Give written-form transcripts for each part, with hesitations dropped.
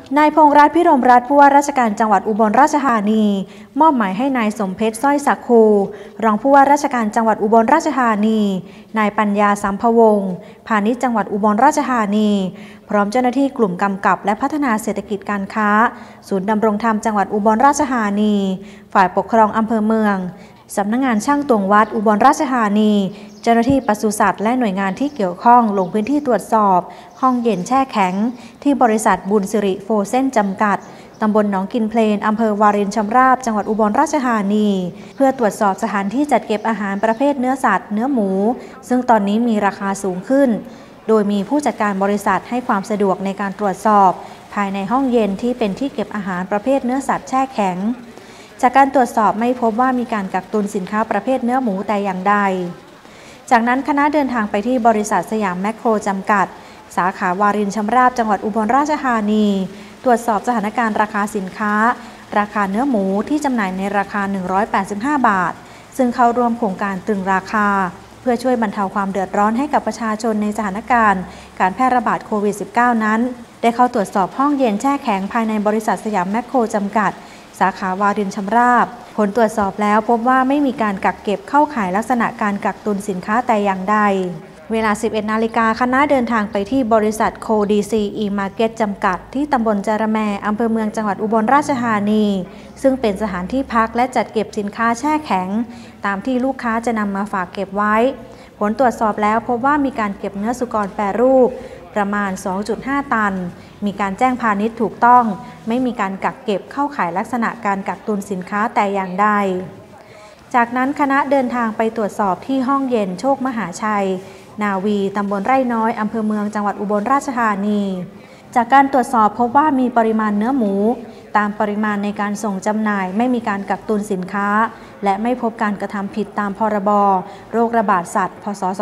นายพงษ์รัตน์ พิรมรัตน์ ผู้ว่าราชการจังหวัดอุบลราชธานีมอบหมายให้นายสมเพชร สร้อยศักดิ์คูรองผู้ว่าราชการจังหวัดอุบลราชธานีนายปัญญาสัมภวงศ์พาณิชย์จังหวัดอุบลราชธานีพร้อมเจ้าหน้าที่กลุ่มกำกับและพัฒนาเศรษฐกิจการค้าศูนย์ดำรงธรรมจังหวัดอุบลราชธานีฝ่ายปกครองอำเภอเมืองสำนักงานช่างตวงวัดอุบลราชธานีเจ้าหน้าที่ปศุสัตว์และหน่วยงานที่เกี่ยวข้องลงพื้นที่ตรวจสอบห้องเย็นแช่แข็งที่บริษัทบุญสิริโฟเซ่นจำกัดตำบลหนองกินเพลนอำเภอวารินชำราบจังหวัดอุบลราชธานีเพื่อตรวจสอบสถานที่จัดเก็บอาหารประเภทเนื้อสัตว์เนื้อหมูซึ่งตอนนี้มีราคาสูงขึ้นโดยมีผู้จัดการบริษัทให้ความสะดวกในการตรวจสอบภายในห้องเย็นที่เป็นที่เก็บอาหารประเภทเนื้อสัตว์แช่แข็งจากการตรวจสอบไม่พบว่ามีการกักตุนสินค้าประเภทเนื้อหมูแต่อย่างใดจากนั้นคณะเดินทางไปที่บริษัทสยามแมคโครจำกัดสาขาวารินชำราบจังหวัดอุบลราชธานีตรวจสอบสถานการณ์ราคาสินค้าราคาเนื้อหมูที่จำหน่ายในราคา185บาทซึ่งเข้าร่วมโครงการตรึงราคาเพื่อช่วยบรรเทาความเดือดร้อนให้กับประชาชนในสถานการณ์การแพร่ระบาดโควิด -19 นั้นได้เข้าตรวจสอบห้องเย็นแช่แข็งภายในบริษัทสยามแมคโครจำกัดสาขาวารินชำราบผลตรวจสอบแล้วพบว่าไม่มีการกักเก็บเข้าข่ายลักษณะการกักตุนสินค้าแต่อย่างใดเวลา 11 นาฬิกาคณะเดินทางไปที่บริษัทโคดีซีอีมาร์เก็ตจำกัดที่ตำบลจาระแมอำเภอเมืองจังหวัดอุบลราชธานีซึ่งเป็นสถานที่พักและจัดเก็บสินค้าแช่แข็งตามที่ลูกค้าจะนำมาฝากเก็บไว้ผลตรวจสอบแล้วพบว่ามีการเก็บเนื้อสุกรแปรรูปประมาณ 2.5 ตันมีการแจ้งพาณิชย์ถูกต้องไม่มีการกักเก็บเข้าข่ายลักษณะการกักตุนสินค้าแต่อย่างใดจากนั้นคณะเดินทางไปตรวจสอบที่ห้องเย็นโชคมหาชัยนาวีตำบลไร่น้อยอำเภอเมืองจังหวัดอุบลราชธานีจากการตรวจสอบพบว่ามีปริมาณเนื้อหมูตามปริมาณในการส่งจำหน่ายไม่มีการกักตุนสินค้าและไม่พบการกระทำผิดตามพรบโรคระบาดสัตว์พ.ศ.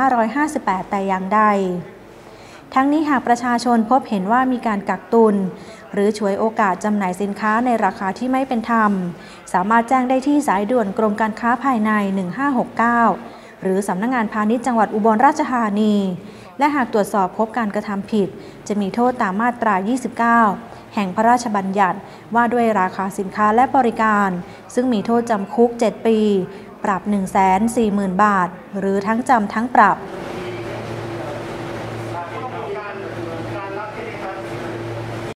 2558แต่อย่างใดทั้งนี้หากประชาชนพบเห็นว่ามีการกักตุนหรือฉวยโอกาสจำหน่ายสินค้าในราคาที่ไม่เป็นธรรมสามารถแจ้งได้ที่สายด่วนกรมการค้าภายใน1569หรือสำนักงานพาณิชย์จังหวัดอุบลราชธานีและหากตรวจสอบพบการกระทำผิดจะมีโทษตามมาตรา29แห่งพระราชบัญญัติว่าด้วยราคาสินค้าและบริการซึ่งมีโทษจำคุก7 ปีปรับ 140,000 บาทหรือทั้งจำทั้งปรับ